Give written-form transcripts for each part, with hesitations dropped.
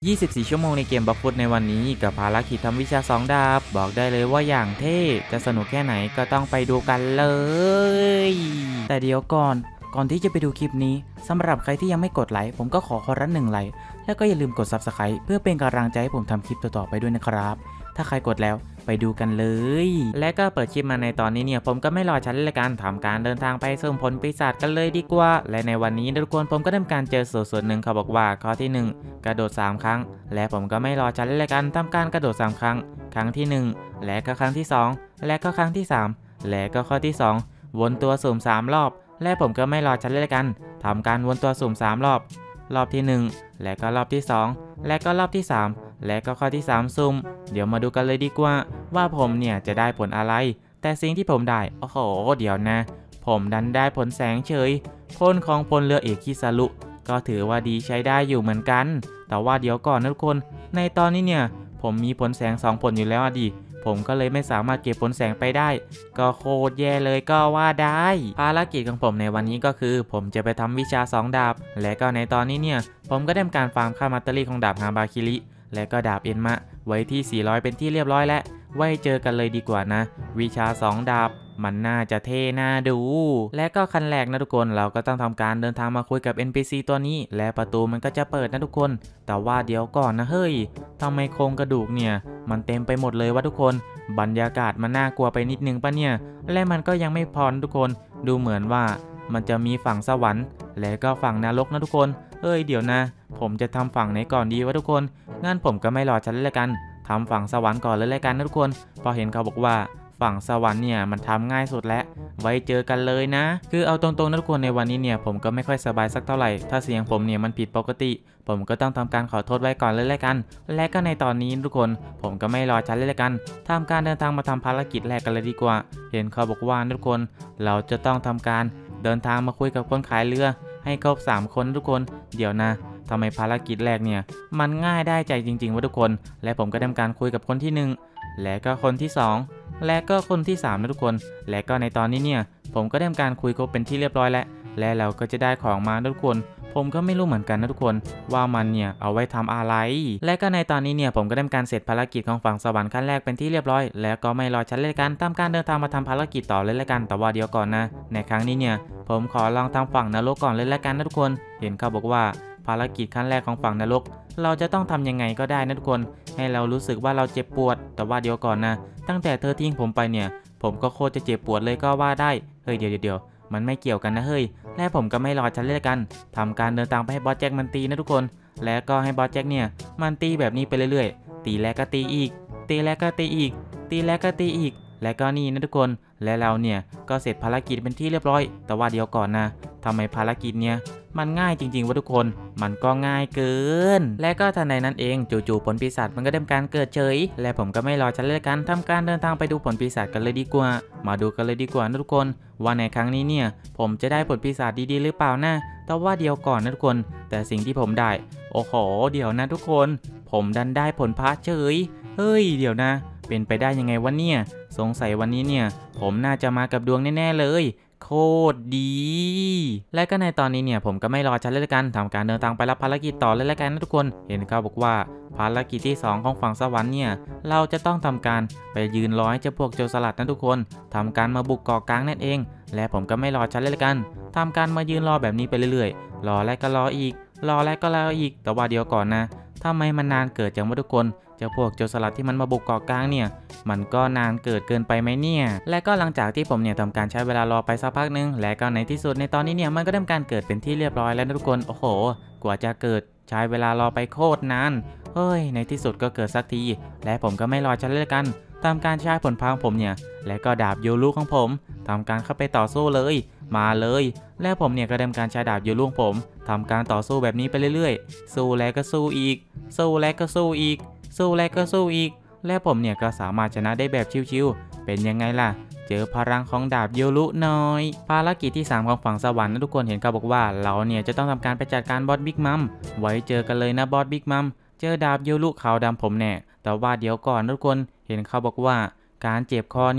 24 ชั่วโมงในเกมบล็อกฟุตในวันนี้กับภารกิจทำวิชา2ดาบบอกได้เลยว่าอย่างเท่จะสนุกแค่ไหนก็ต้องไปดูกันเลยแต่เดี๋ยวก่อนที่จะไปดูคลิปนี้สำหรับใครที่ยังไม่กดไลค์ผมก็ขอคนละ1 ไลค์แล้วก็อย่าลืมกด Subscribe เพื่อเป็นกำลังใจให้ผมทำคลิปต่อๆไปด้วยนะครับถ้าใครกดแล้วไปดูกันเลยและก็เปิดคลิปมาในตอนนี้เนี่ยผมก็ไม่รอช้าเลยการทำการเดินทางไปสุ่มผลปีศาจกันเลยดีกว่าและในวันนี้ทุกคนผมก็ได้การเจอสูตรหนึ่งเขาบอกว่าข้อที่1กระโดด3ครั้งและผมก็ไม่รอช้าเลยการทำการกระโดด3ครั้งครั้งที่1และก็ครั้งที่2และก็ครั้งที่3และก็ข้อที่2วนตัวสุ่ม3รอบและผมก็ไม่รอช้าเลยกันทำการวนตัวสุ่ม3รอบที่1และก็รอบที่2และก็รอบที่3และก็ข้อที่3ซุ่มเดี๋ยวมาดูกันเลยดีกว่าผมเนี่ยจะได้ผลอะไรแต่สิ่งที่ผมได้โอ้โหเดี๋ยวนะผมดันได้ผลแสงเฉยพลของพลเรือเอกคิซารุก็ถือว่าดีใช้ได้อยู่เหมือนกันแต่ว่าเดี๋ยวก่อนนะทุกคนในตอนนี้เนี่ยผมมีผลแสง2ผลอยู่แล้วดิผมก็เลยไม่สามารถเก็บผลแสงไปได้ก็โคตรแย่เลยก็ว่าได้ภารกิจของผมในวันนี้ก็คือผมจะไปทำวิชา2ดาบและก็ในตอนนี้เนี่ยผมก็ได้ทำการฟาร์มค่ามัตเตอรี่ของดาบฮาบาคิริและก็ดาบเอ็นมะไว้ที่400เป็นที่เรียบร้อยแล้วไว้เจอกันเลยดีกว่านะวิชา2ดาบมันน่าจะเท่น่าดูและก็ขั้นแรกนะทุกคนเราก็ต้องทำการเดินทางมาคุยกับ NPC ตัวนี้และประตูมันก็จะเปิดนะทุกคนแต่ว่าเดี๋ยวก่อนนะเฮ้ยทำไมโครงกระดูกเนี่ยมันเต็มไปหมดเลยวะทุกคนบรรยากาศมันน่ากลัวไปนิดนึงปะเนี่ยและมันก็ยังไม่พอทุกคนดูเหมือนว่ามันจะมีฝั่งสวรรค์และก็ฝั่งนรกนะทุกคนเฮ้ยเดี๋ยวนะผมจะทำฝั่งไหนก่อนดีวะทุกคนงั้นผมก็ไม่รอช้าเลยกันทำฝั่งสวรรค์ก่อนเลยกันนะทุกคนพอเห็นเขาบอกว่าฝั่งสวรรค์เนี่ยมันทำง่ายสุดแล้วไว้เจอกันเลยนะคือเอาตรงๆนะทุกคนในวันนี้เนี่ยผมก็ไม่ค่อยสบายสักเท่าไหร่ถ้าเสียงผมเนี่ยมันผิดปกติผมก็ต้องทำการขอโทษไว้ก่อนเลยกันและก็ในตอนนี้ทุกคนผมก็ไม่รอช้าเลยกันทำการเดินทางมาทำภารกิจแรกกันเลยดีกว่าเห็นเขาบอกว่าทุกคนเราจะต้องทำการเดินทางมาคุยกับคนขายเรือให้ครบ3คนทุกคนเดี๋ยวนะทำไมภารกิจแรกเนี่ยมันง่ายได้ใจจริงๆว่าทุกคนและผมก็ทำการคุยกับคนที่1และก็คนที่2และก็คนที่3นะทุกคนและก็ในตอนนี้เนี่ยผมก็ทำการคุยครบเป็นที่เรียบร้อยแล้วและเราก็จะได้ของมาทุกคนผมก็ไม่รู้เหมือนกันนะทุกคนว่ามันเนี่ยเอาไว้ทำอะไรและก็ในตอนนี้เนี่ยผมก็ทำการเสร็จภารกิจของฝั่งสวรรค์ขั้นแรกเป็นที่เรียบร้อยแล้วก็ไม่รอช้าเลยกันทำการเดินทางมาทำภารกิจต่อเลยละกันแต่ว่าเดี๋ยวก่อนนะในครั้งนี้เนี่ยผมขอลองทำฝั่งนรกก่อนเลยละกันนะทุกคนเห็นเขาบอกว่าภารกิจขั้นแรกของฝั่งนรกเราจะต้องทำยังไงก็ได้นะทุกคนให้เรารู้สึกว่าเราเจ็บปวดแต่ว่าเดี๋ยวก่อนนะตั้งแต่เธอทิ้งผมไปเนี่ยผมก็โคตรจะเจ็บปวดเลยก็ว่าได้เฮ้ยเดี๋ยวมันไม่เกี่ยวกันนะเฮ้ยและผมก็ไม่รอช้าเลยกันทำการเดินทางไปให้บอสแจ็คมันตีนะทุกคนแล้วก็ให้บอสแจ็คเนี่ยมันตีแบบนี้ไปเรื่อยๆตีแล้วก็ตีอีกตีแล้วก็ตีอีกตีแล้วก็ตีอีกและก็นี่นะทุกคนและเราเนี่ยก็เสร็จภารกิจเป็นที่เรียบร้อยแต่ว่าเดี๋ยวก่อนนะทำไมภารกิจเนี่ยมันง่ายจริงๆวะทุกคนมันก็ง่ายเกินและก็ทันใดนั้นเองจู่ๆผลปีศาจมันก็ได้การเกิดเฉยและผมก็ไม่รอช้าเลยกันทำการเดินทางไปดูผลปีศาจกันเลยดีกว่ามาดูกันเลยดีกว่านะทุกคนว่าในครั้งนี้เนี่ยผมจะได้ผลปีศาจดีๆหรือเปล่านะแต่ว่าเดี๋ยวก่อนนะทุกคนแต่สิ่งที่ผมได้โอ้โหเดี๋ยวนะทุกคนผมดันได้ผลพระเฉยเฮ้ยเดี๋ยวนะเป็นไปได้ยังไงวะเนี่ยสงสัยวันนี้เนี่ยผมน่าจะมากับดวงแน่ๆเลยโคตรดีและก็ในตอนนี้เนี่ยผมก็ไม่รอช้าเลยกันทำการเดินทางไปรับภารกิจต่อเลยละกันนะทุกคนเห็นเขาบอกว่าภารกิจที่2ของฝั่งสวรรค์เนี่ยเราจะต้องทำการไปยืนรอให้เจ้าพวกโจรสลัดนะทุกคนทำการมาบุกเกาะกลางนั่นเองและผมก็ไม่รอช้าเลยกันทำการมายืนรอแบบนี้ไปเรื่อยๆรอและก็รออีกรอและก็รออีกแต่ว่าเดี๋ยวก่อนนะทำไมมันนานเกิดจังวะทุกคนเจ้าพวกโจรสลัดที่มันมาบุกเกาะกลางเนี่ยมันก็นานเกิดเกินไปไหมเนี่ยและก็หลังจากที่ผมเนี่ยทำการใช้เวลารอไปสักพักนึงและก็ในที่สุดในตอนนี้เนี่ยมันก็ได้การเกิดเป็นที่เรียบร้อยแล้วนะทุกคนโอ้โหกว่าจะเกิดใช้เวลารอไปโคตรนานเฮ้ยในที่สุดก็เกิดสักทีและผมก็ไม่รอช้าเลยกันทำการใช้ผลพลังผมเนี่ยและก็ดาบโยรุของผมทำการเข้าไปต่อสู้เลยมาเลยและผมเนี่ยก็ได้การใช้ดาบโยรุของผมทำการต่อสู้แบบนี้ไปเรื่อยๆสู้แล้วก็สู้อีกสู้แล้วก็สู้อีกสู้แล้วก็สู้อีกและผมเนี่ยก็สามารถชนะได้แบบชิวๆเป็นยังไงล่ะเจอพลังของดาบโยรุหน่อยภารกิจที่3ของฝั่งสวรรค์นะทุกคนเห็นเขาบอกว่าเราเนี่ยจะต้องทำการไปจัดการบอสบิ๊กมัมไว้เจอกันเลยนะบอสบิ๊กมัมเจอดาบโยรุขาวดำผมแน่แต่ว่าเดี๋ยวก่อนทุกคนเห็นเขาบอกว่าการเจ็บคอเนี่ย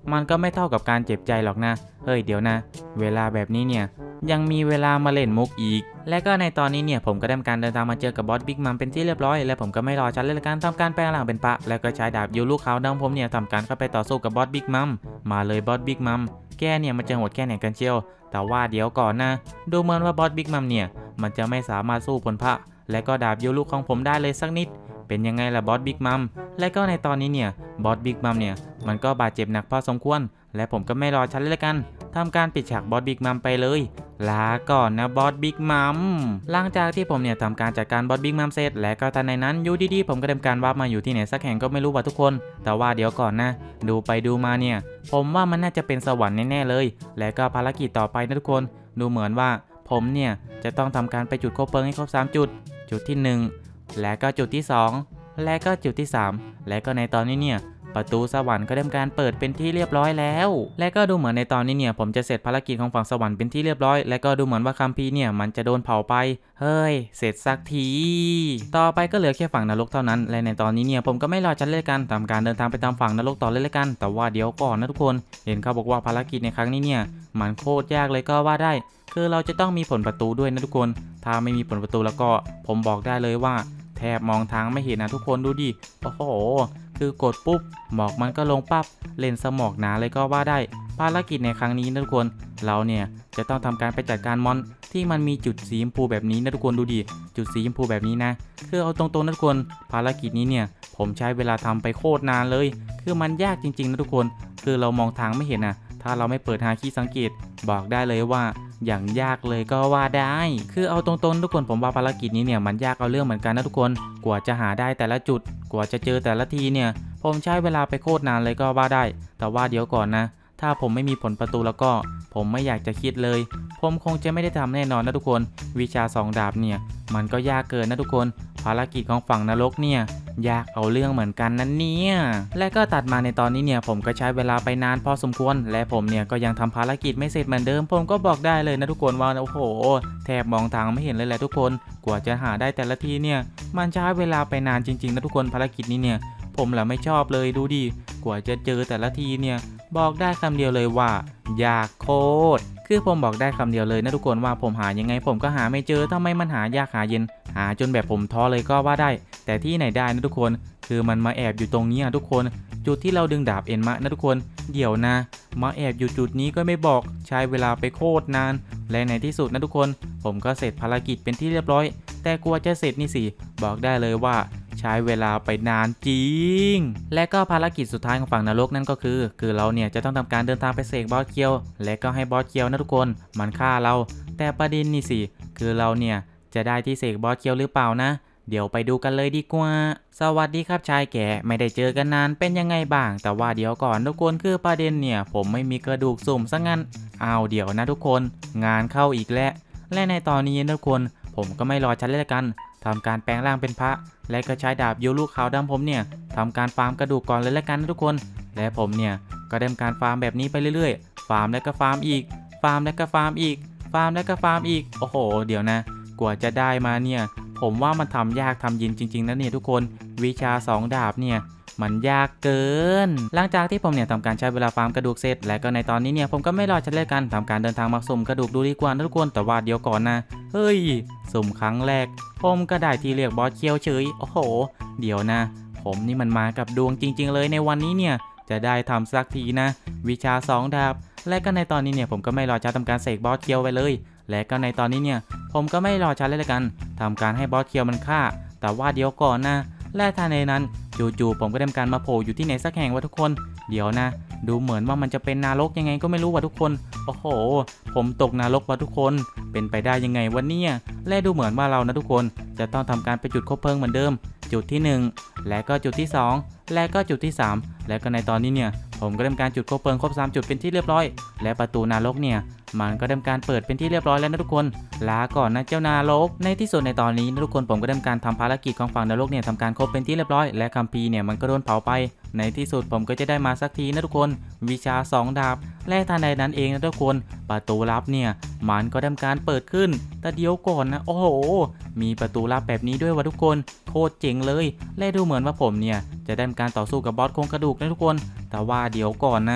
มันก็ไม่เท่ากับการเจ็บใจหรอกนะเฮ้ยเดี๋ยวนะเวลาแบบนี้เนี่ยยังมีเวลามาเล่นมุกอีกและก็ในตอนนี้เนี่ยผมก็ได้ทำการเดินทางมาเจอกับบอสบิ๊กมัมเป็นที่เรียบร้อยและผมก็ไม่รอช้าเลยละกันทำการแปลงร่างเป็นพระแล้วก็ใช้ดาบยูลูขาวดำผมเนี่ยทำการเข้าไปต่อสู้กับบอสบิ๊กมัมมาเลยบอสบิ๊กมัมแกเนี่ยมันจะโหดแค่ไหนกันเชียวแต่ว่าเดี๋ยวก่อนนะดูเหมือนว่าบอสบิ๊กมัมเนี่ยมันจะไม่สามารถสู้ผลพระและก็ดาบยูลูของผมได้เลยสักนิดเป็นยังไงล่ะบอสบิ๊กมัมและก็ในตอนนี้เนี่ยบอสบิ๊กมัมเนี่ยมันก็บาดเจ็บหนักพอสมควรและผมก็ไม่รอช้าเลยละกันทำการปิดฉากบอสบิ๊กมัมไปเลยลาก่อนนะบอสบิ๊กมัมหลังจากที่ผมเนี่ยทำการจัดการบอสบิ๊กมัมเสร็จและก็ทันในนั้นอยู่ดีๆผมก็ทำการวาร์ปมาอยู่ที่ไหนสักแห่งก็ไม่รู้ว่าทุกคนแต่ว่าเดี๋ยวก่อนนะดูไปดูมาเนี่ยผมว่ามันน่าจะเป็นสวรรค์แน่ๆเลยและก็ภารกิจต่อไปนะทุกคนดูเหมือนว่าผมเนี่ยจะต้องทำการไปจุดโคบเพลิงให้ครบ3จุดจุดที่1และก็จุดที่2และก็จุดที่3และก็ในตอนนี้เนี่ยประตูสวรรค์ก็ได้ทำการเปิดเป็นที่เรียบร้อยแล้วและก็ดูเหมือนในตอนนี้เนี่ยผมจะเสร็จภารกิจของฝั่งสวรรค์เป็นที่เรียบร้อยและก็ดูเหมือนว่าคัมภีร์เนี่ยมันจะโดนเผาไปเฮ้ยเสร็จสักทีต่อไปก็เหลือแค่ฝั่งนรกเท่านั้นและในตอนนี้เนี่ยผมก็ไม่รอจัดเลยกันทำการเดินทางไปตามฝั่งนรกต่อเลยกันแต่ว่าเดี๋ยวก่อนนะทุกคนเห็นเขาบอกว่าภารกิจในครั้งนี้เนี่ยมันโคตรยากเลยก็ว่าได้คือเราจะต้องมีผลประตูด้วยนะทุกคนถ้าไม่มีผลประตูแล้วก็ผมบอกได้เลยว่าแทบมองทางไม่เห็นนะทุกคนดูดิโอ้โหคือกดปุ๊บหมอกมันก็ลงปั๊บเล่นสมอกหนาเลยก็ว่าได้ภารกิจในครั้งนี้นะทุกคนเราเนี่ยจะต้องทำการไปจัดการมอนที่มันมีจุดสีชมพูแบบนี้นะทุกคนดูดิจุดสีชมพูแบบนี้นะคือเอาตรงๆนะทุกคนภารกิจนี้เนี่ยผมใช้เวลาทำไปโคตรนานเลยคือมันยากจริงๆนะทุกคนคือเรามองทางไม่เห็นนะถ้าเราไม่เปิดหาคีย์สังเกตบอกได้เลยว่าอย่างยากเลยก็ว่าได้คือเอาตรงๆทุกคนผมว่าภารกิจนี้เนี่ยมันยากเอาเรื่องเหมือนกันนะทุกคนกว่าจะหาได้แต่ละจุดกว่าจะเจอแต่ละทีเนี่ยผมใช้เวลาไปโคตรนานเลยก็ว่าได้แต่ว่าเดี๋ยวก่อนนะถ้าผมไม่มีผลประตูแล้วก็ผมไม่อยากจะคิดเลยผมคงจะไม่ได้ทำแน่นอนนะทุกคนวิชา2ดาบเนี่ยมันก็ยากเกินนะทุกคนภารกิจของฝั่งนรกเนี่ยยากเอาเรื่องเหมือนกันนั่นเนี่ยและก็ตัดมาในตอนนี้เนี่ยผมก็ใช้เวลาไปนานพอสมควรและผมเนี่ยก็ยังทำภารกิจไม่เสร็จเหมือนเดิมผมก็บอกได้เลยนะทุกคนว่าโอ้โหแทบมองทางไม่เห็นเลยแหละทุกคนกว่าจะหาได้แต่ละทีเนี่ยมันใช้เวลาไปนานจริงๆนะทุกคนภารกิจนี้เนี่ยผมแหละไม่ชอบเลยดูดิกว่าจะเจอแต่ละทีเนี่ยบอกได้คำเดียวเลยว่ายากโคตรคือผมบอกได้คำเดียวเลยนะทุกคนว่าผมหายังไงผมก็หาไม่เจอทำไมมันหายากหาเย็นหาจนแบบผมท้อเลยก็ว่าได้แต่ที่ไหนได้นะทุกคนคือมันมาแอบอยู่ตรงนี้ทุกคนจุดที่เราดึงดาบเอ็นมะนะทุกคนเดี๋ยวนะมาแอบอยู่จุดนี้ก็ไม่บอกใช้เวลาไปโคตรนานและในที่สุดนะทุกคนผมก็เสร็จภารกิจเป็นที่เรียบร้อยแต่กลัวจะเสร็จนี่สิบอกได้เลยว่าใช้เวลาไปนานจริงและก็ภารกิจสุดท้ายของฝั่งนรกนั่นก็คือเราเนี่ยจะต้องทำการเดินทางไปเสกบอสเคียวและก็ให้บอสเคียวนะทุกคนมันฆ่าเราแต่ประเด็นนี่สิคือเราเนี่ยจะได้ที่เสกบอสเคียวหรือเปล่านะเดี๋ยวไปดูกันเลยดีกว่าสวัสดีครับชายแก่ไม่ได้เจอกันนานเป็นยังไงบ้างแต่ว่าเดี๋ยวก่อนทุกคนคือประเด็นเนี่ยผมไม่มีกระดูกสุ่มซะงั้นเอาเดี๋ยวนะทุกคนงานเข้าอีกแล้วและในตอนนี้ทุกคนผมก็ไม่รอช้าเลยกันทำการแปลงร่างเป็นพระและก็ใช้ดาบยูลูขาวดำผมเนี่ยทำการฟาร์มกระดูกก่อนเลยละกันทุกคนและผมเนี่ยก็ดำเนินการฟาร์มแบบนี้ไปเรื่อยๆฟาร์มแล้วก็ฟาร์มอีกฟาร์มแล้วก็ฟาร์มอีกฟาร์มแล้วก็ฟาร์มอีกโอ้โหเดี๋ยวนะกว่าจะได้มาเนี่ยผมว่ามันทำยากทำเย็นจริงๆนะเนี่ยทุกคนวิชา2ดาบเนี่ยมันยากเกินหลังจากที่ผมเนี่ยทำการใช้เวลาฟาร์มกระดูกเสร็จและก็ในตอนนี้เนี่ยผมก็ไม่รอช้าเลยกันทำการเดินทางมาสุ่มกระดูกดูดีกว่านะทุกคนแต่ว่าเดี๋ยวก่อนนะเฮ้ยสุ่มครั้งแรกผมก็ได้ที่เรียกบอสเคียวเฉยโอ้โหเดี๋ยวนะผมนี่มันมากับดวงจริงๆเลยในวันนี้เนี่ยจะได้ทำสักทีนะวิชา2ดาบและก็ในตอนนี้เนี่ยผมก็ไม่รอช้าทำการเสกบอสเคียวไปเลยและก็ในตอนนี้เนี่ยผมก็ไม่รอช้าเลยกันทำการให้บอสเคียวมันฆ่าแต่ว่าเดี๋ยวก่อนนะและทันในนั้นจู่ๆผมก็ทำการมาโผล่อยู่ที่ไหนสักแห่งวะทุกคนเดี๋ยวนะดูเหมือนว่ามันจะเป็นนรกยังไงก็ไม่รู้วะทุกคนโอ้โหผมตกนรกวะทุกคนเป็นไปได้ยังไงวะเนี่ยและดูเหมือนว่าเรานะทุกคนจะต้องทำการไปจุดคบเพลิงเหมือนเดิมจุดที่1และก็จุดที่2และก็จุดที่3และก็ในตอนนี้เนี่ยผมก็ทำการจุดคบเพลิงครบ3จุดเป็นที่เรียบร้อยและประตูนรกเนี่ยมันก็ทำการเปิดเป็นที่เรียบร้อยแล้วนะทุกคนลาก่อนนะเจ้านรกในที่สุดในตอนนี้นะทุกคนผมก็ทำการทำภารกิจของฝั่งนรกเนี่ยทำการครบเป็นที่เรียบร้อยและคัมภีร์เนี่ยมันก็โดนเผาไปในที่สุดผมก็จะได้มาสักทีนะทุกคนวิชา2ดาบและทันใดนั้นเองนะทุกคนประตูลับเนี่ยมันก็ทำการเปิดขึ้นแต่เดี๋ยวก่อนนะโอ้โหมีประตูลับแบบนี้ด้วยวะทุกคนโคตรเจ๋งเลยและดูเหมือนว่าผมเนี่ยจะได้ทำการต่อสู้กับบอสโครงกระดูกนะทุกคนแต่ว่าเดี๋ยวก่อนนะผ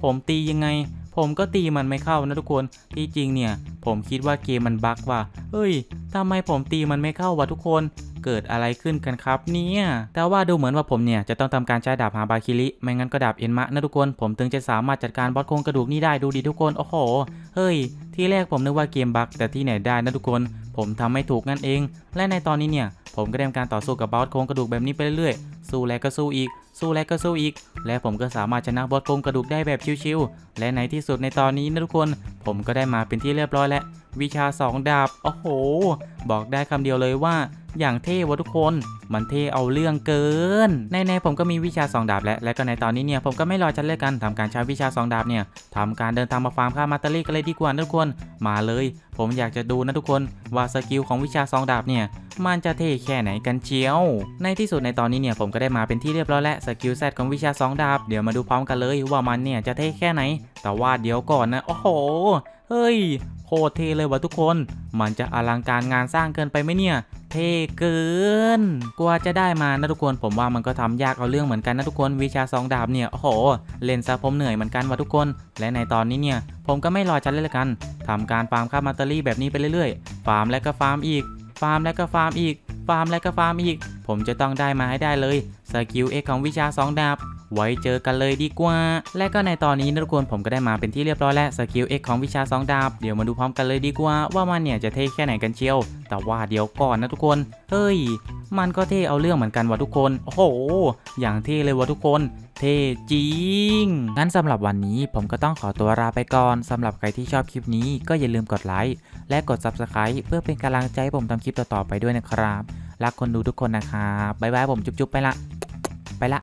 ผมตียังไงผมก็ตีมันไม่เข้านะทุกคนที่จริงเนี่ยผมคิดว่าเกมมันบั๊กว่ะเฮ้ยทำไมผมตีมันไม่เข้าวะทุกคนเกิดอะไรขึ้นกันครับเนี่ยแต่ว่าดูเหมือนว่าผมเนี่ยจะต้องทำการใช้ดาบฮาบาคิริไม่งั้นก็ดาบเอ็นมะนะทุกคนผมถึงจะสามารถจัดการบอสโครงกระดูกนี้ได้ดูดิทุกคนโอ้โหเฮ้ยที่แรกผมนึกว่าเกมบั๊กแต่ที่ไหนได้นะทุกคนผมทำไม่ถูกนั่นเองและในตอนนี้เนี่ยผมก็ได้ทำการต่อสู้กับบอสโครงกระดูกแบบนี้ไปเรื่อยๆสู้แล้วก็สู้อีกสู้แล้วก็สู้อีกและผมก็สามารถชนะบอสโครงกระดูกได้แบบชิวๆและในที่สุดในตอนนี้นะทุกคนผมก็ได้มาเป็นที่เรียบร้อยแล้ววิชา2ดาบโอ้โหบอกได้คำเดียวเลยว่าอย่างเท่วะทุกคนมันเท่เอาเรื่องเกินในผมก็มีวิชา2ดาบและก็ในตอนนี้เนี่ยผมก็ไม่รอจัดเลยกันทำการใช้วิชา2ดาบเนี่ยทำการเดินทางมาฟาร์มค่ามาตารี่กันเลยดีกว่าทุกคนมาเลยผมอยากจะดูนะทุกคนว่าสกิลของวิชา2ดาบเนี่ยมันจะเท่แค่ไหนกันเชียวในที่สุดในตอนนี้เนี่ยผมก็ได้มาเป็นที่เรียบร้อยแล้วสกิลเซตของวิชา2ดาบเดี๋ยวมาดูพร้อมกันเลยว่ามันเนี่ยจะเท่แค่ไหนแต่ว่าเดี๋ยวก่อนนะโอ้โหเฮ้ยโคตรเท่เลยวะทุกคนมันจะอลังการงานสร้างเกินไปไหมเนี่ยเท่เกินกว่าจะได้มานะทุกคนผมว่ามันก็ทำยากเอาเรื่องเหมือนกันนะทุกคนวิชา2ดาบเนี่ยโอ้โหเล่นซะผมเหนื่อยเหมือนกันวะทุกคนและในตอนนี้เนี่ยผมก็ไม่รอจัดเลยละกันทำการฟาร์มค่ามาตารี่แบบนี้ไปเรื่อยๆฟาร์มแล้วก็ฟาร์มอีกฟาร์มแล้วก็ฟาร์มอีกฟาร์มแล้วก็ฟาร์มอีกผมจะต้องได้มาให้ได้เลยสกิลเอ็กของวิชา2ดาบไว้เจอกันเลยดีกว่าและก็ในตอนนี้นะทุกคนผมก็ได้มาเป็นที่เรียบร้อยแล้วสกิล X ของวิชา2ดาบเดี๋ยวมาดูพร้อมกันเลยดีกว่าว่ามันเนี่ยจะเท่แค่ไหนกันเชียวแต่ว่าเดี๋ยวก่อนนะทุกคนเฮ้ยมันก็เท่เอาเรื่องเหมือนกันวะทุกคนโอ้โหอย่างเท่เลยวะทุกคนเท่จริงงั้นสำหรับวันนี้ผมก็ต้องขอตัวลาไปก่อนสำหรับใครที่ชอบคลิปนี้ก็อย่าลืมกดไลค์และกด Subscribe เพื่อเป็นกำลังใจให้ผมทำคลิปต่อๆไปด้วยนะครับรักคนดูทุกคนนะครับบ๊ายบายผมจุ๊บๆไปละ